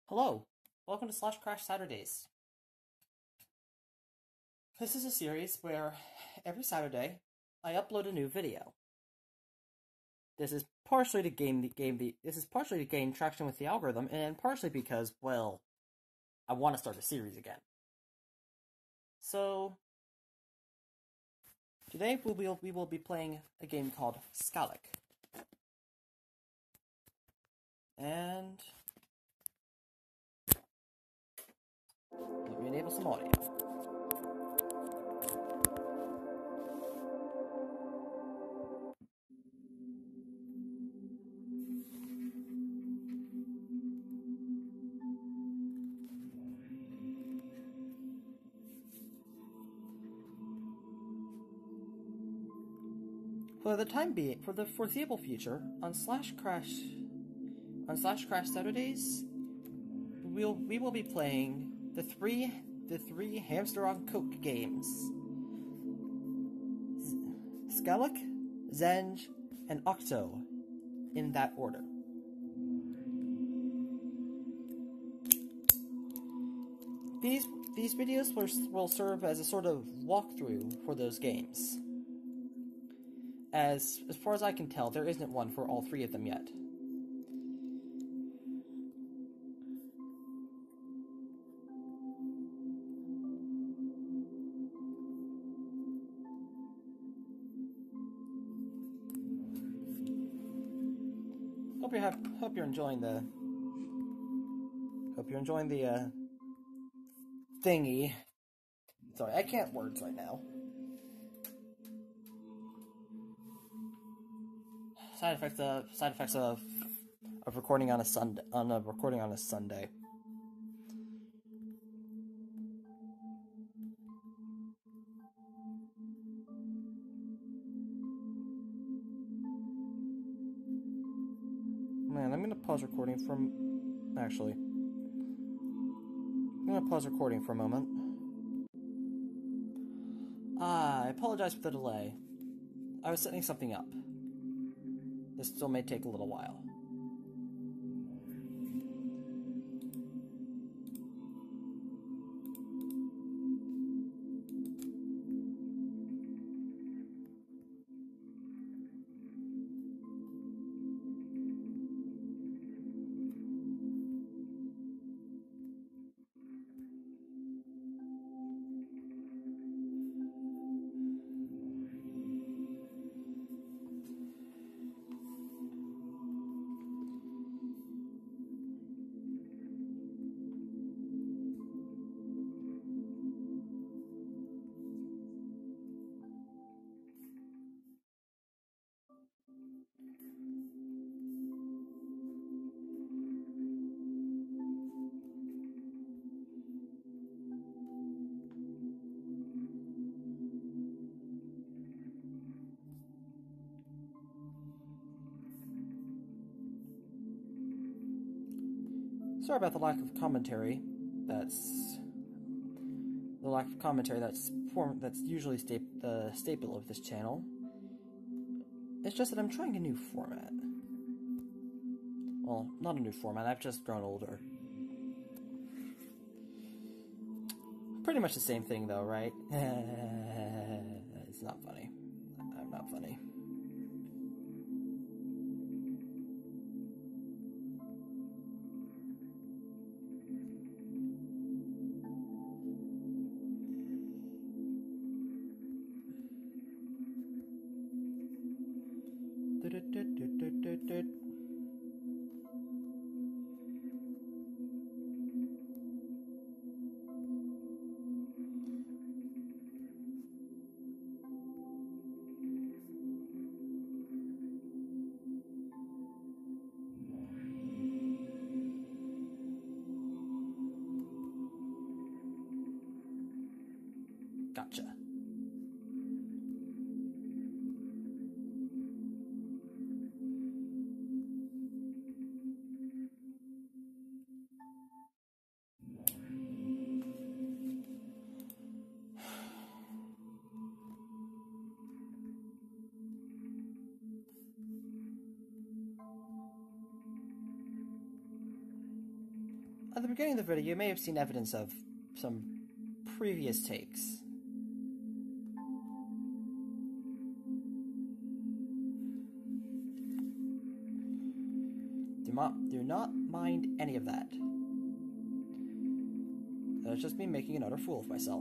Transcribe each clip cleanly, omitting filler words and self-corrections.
Hello, welcome to Slash Crash Saturdays. This is a series where every Saturday I upload a new video. This is partially to gain traction with the algorithm, and partially because, well, I want to start a series again. So today we will be playing a game called Scalak. And let me enable some audio. For the foreseeable future, on Slash Crash Saturdays, we will be playing the three Hamster on Coke games: Scalak, Zenge, and Octo, in that order. These videos will serve as a sort of walkthrough for those games. As far as I can tell, there isn't one for all three of them yet. Hope you're enjoying the thingy. Sorry, I can't words right now. Side effects of recording on a Sunday. Man, I'm gonna pause recording for a moment. I apologize for the delay. I was setting something up. This still may take a little while. Sorry about the lack of commentary. That's usually the staple of this channel. It's just that I'm trying a new format. Well, not a new format. I've just grown older. Pretty much the same thing, though, right? It's not funny. I'm not funny. Gotcha. At the beginning of the video, you may have seen evidence of some previous takes. Do not mind any of that. That's just me making an utter fool of myself.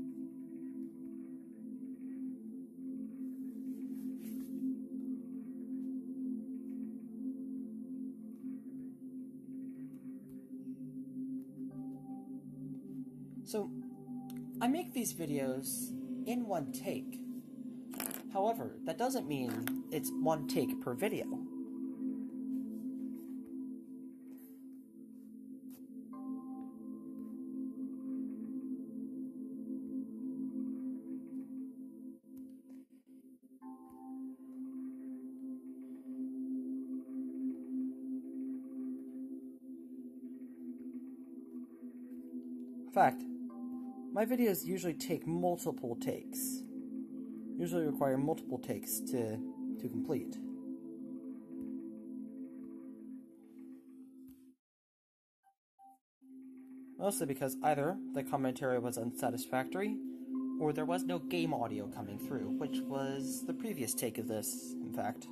So, I make these videos in one take. However, that doesn't mean it's one take per video. In fact, my videos usually take multiple takes. Usually require multiple takes to complete. Mostly because either the commentary was unsatisfactory, or there was no game audio coming through, which was the previous take of this, in fact.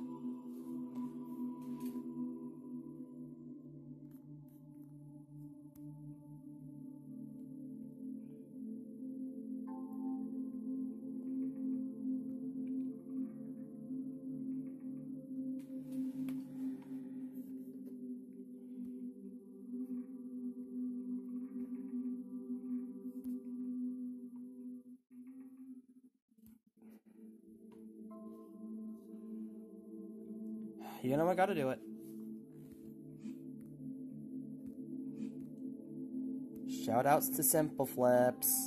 You know I gotta do it. Shoutouts to Simple Flips.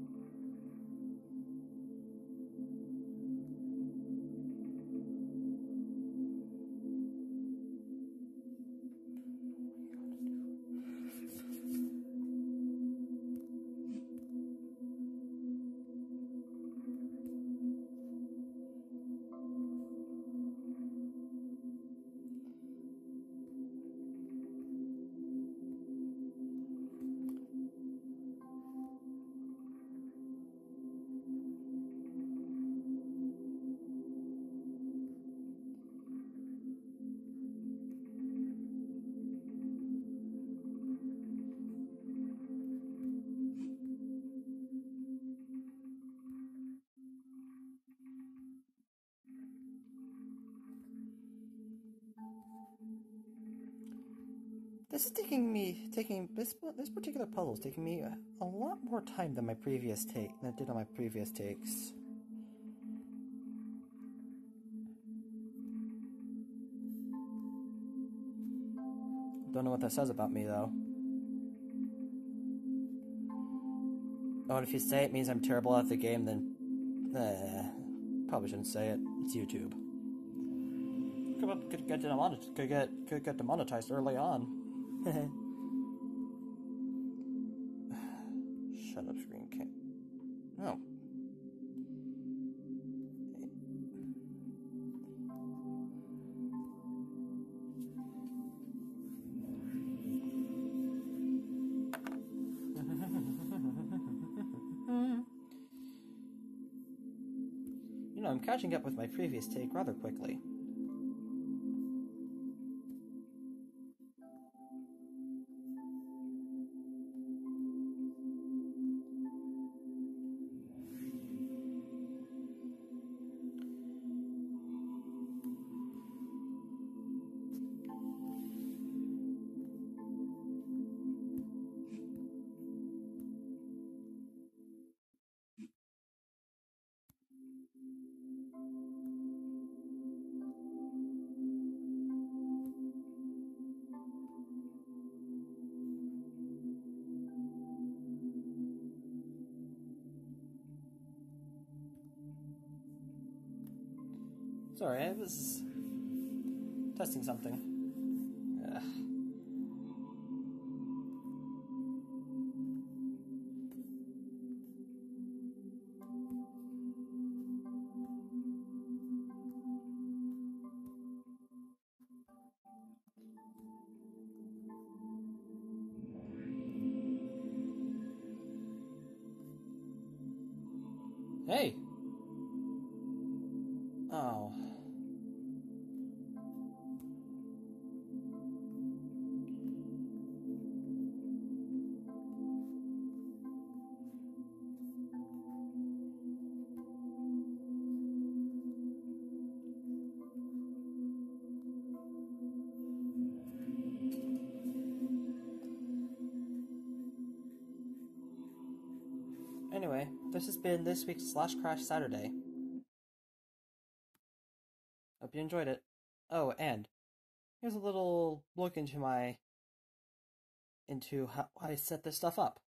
This particular puzzle is taking me a lot more time than it did on my previous takes. Don't know what that says about me, though. Oh, and if you say it means I'm terrible at the game, then probably shouldn't say it. It's YouTube. Could get demonetized early on. Shut up, screen can't. No. You know, I'm catching up with my previous take rather quickly. Sorry, I was testing something. Ugh. Hey! Oh. Anyway, this has been this week's Slash Crash Saturday. Hope you enjoyed it. Oh, and here's a little look into how I set this stuff up.